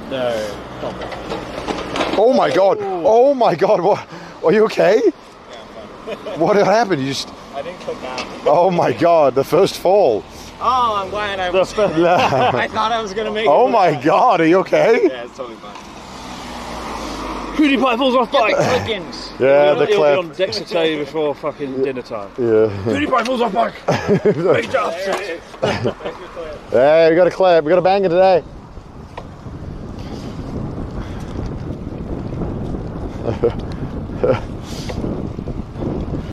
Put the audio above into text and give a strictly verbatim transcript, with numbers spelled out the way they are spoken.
No. Oh my god! Oh my god! What? Are you okay? Yeah, I'm fine. What happened? You just. I didn't click down. Oh my god! The first fall. Oh, I'm glad I was. I thought I was gonna make it. Oh my god! Are you okay? Yeah, it's totally fine. PewDiePie falls off bike. Clickings. Yeah, the He'll clip. be on Dexter Day before fucking dinner time. Yeah. PewDiePie falls off bike. Big job. Hey, we got a clip. We got a banger today.